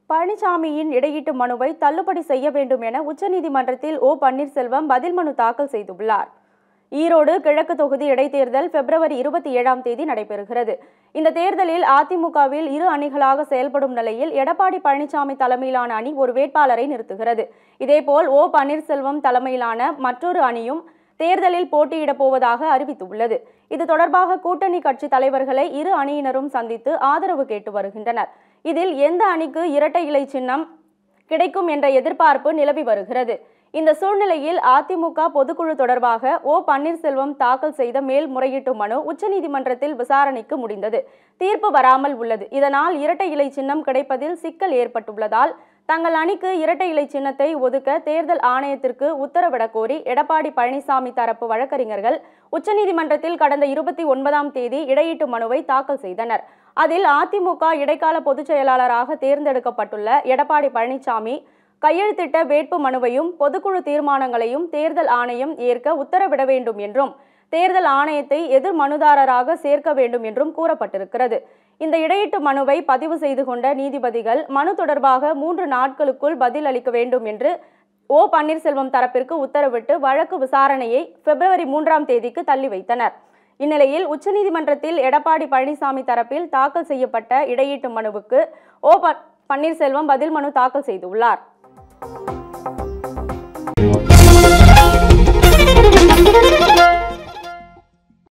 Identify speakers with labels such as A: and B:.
A: பழனிசாமியின் இடையீட்டு மனுவை தள்ளுபடி செய்ய வேண்டும் என உச்சநீதிமன்றத்தில் ஓ பன்னீர்செல்வம் பதில் மனு தாக்கல் செய்துள்ளார். ஈரோடு கிழக்கு தொகுதி இடைத்தேர்தல் February 27 நடைபெறுகிறது. இந்த தேர்தலில் அதிமுகவில் இரு அணிகளாக செயல்படும் நிலையில் எடப்பாடி பழனிசாமி தலைமையிலான அணி ஒரு வேட்பாளரை நிறுத்துகிறது. இதேபோல் ஓ பன்னீர்செல்வம் தலைமையிலான மற்றொரு அணியும் தேர்தலில் போட்டியிடப் போவதாக அறிவித்துள்ளது. இது தொடர்பாக கூட்டணி கட்சி தலைவர்களை இரு அணியினரும் சந்தித்து ஆதரவு கேட்டு வருகின்றனர். இதில் எந்த அணிக்கு இரட்டை இலை சின்னம் கிடைக்கும் என்ற எதிர்பார்ப்பு நிலவி வருகிறது. இந்த சூழ்நிலையில் அதிமுக பொதுக்குழு தொடர்பாக ஓ பன்னீர்செல்வம் தாக்கல் செய்த மேல்முறையீட்டு மனு உச்சநீதிமன்றத்தில் விசாரணைக்கு முடிந்தது. தீர்ப்பு வராமல் உள்ளது. இதனால் இரட்டை இலை சின்னம் கிடைப்பதில் சிக்கல் ஏற்பட்டுள்ளதால் தங்கள் அணிக்கு இரட்டை இலை சின்னத்தை ஒதுக்க தேர்தல் ஆணையத்திற்கு உத்தரவிடக் கோரி எடப்பாடி பழனிசாமி தரப்பு வழக்கறிஞர்கள் உச்சநீதிமன்றத்தில் கடந்த 29 இடையீட்டு மனுவை தாக்கல் செய்தனர். அதில் அதிமுக இடைக்கால பொதுச் செயலாளராக தேர்ந்தெடுக்கப்பட்டுள்ள எடப்பாடி பழனிசாமி கையெழுத்திட்ட வேட்பு மனுவையும் பொதுக்குழு தீர்மானங்களையும் தேர்தல் ஆணையம் ஏற்க உத்தரவிட வேண்டும் என்றும் தேர்தல் ஆணையத்தை எதிர் மனுதாரராக சேர்க்க வேண்டும் என்றும் கூறப்பட்டிருக்கிறது. இந்த இடையீட்டு மனுவை பதிவு செய்து கொண்ட நீதிபதிகள் மனு தொடர்பாக 3 நாட்களுக்குள் பதில் அளிக்க வேண்டும் என்று ஓ பன்னீர்செல்வம் தரப்பிற்கு உத்தரவிட்டு வழக்கு விசாரணையை February 3 தள்ளி வைத்தனர். இந்நிலையில் உச்சநீதிமன்றத்தில் எடப்பாடி பழனிசாமி தரப்பில் தாக்கல் செய்யப்பட்ட இடையீட்டு மனுவுக்கு ஓ பன்னீர்செல்வம் பதில் மனு தாக்கல் செய்துள்ளார்.